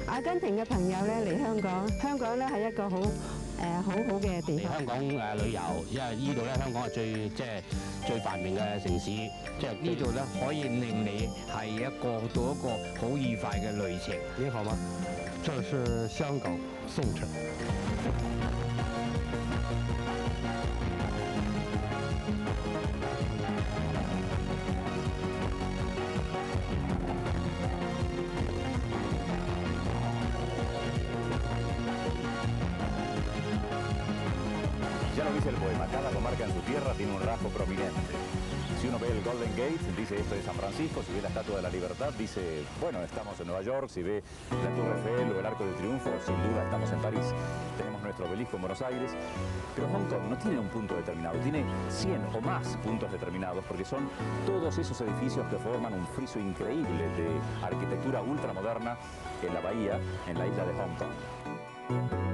阿根廷嘅朋友咧嚟香港，香港咧係一個好好嘅地方。 嚟香港旅遊，因為呢度咧香港係最繁榮嘅城市，即係呢度咧可以令你係到一個好愉快嘅旅程。 你好嗎？這是香港宋城。 Ya lo dice el poema, cada comarca en su tierra tiene un rasgo prominente. Si uno ve el Golden Gate, dice esto es San Francisco. Si ve la Estatua de la Libertad, dice, bueno, estamos en Nueva York. Si ve la Torre Eiffel o el Arco del Triunfo, sin duda estamos en París. Tenemos nuestro obelisco en Buenos Aires. Pero Hong Kong no tiene un punto determinado, tiene 100 o más puntos determinados, porque son todos esos edificios que forman un friso increíble de arquitectura ultramoderna en la bahía, en la isla de Hong Kong.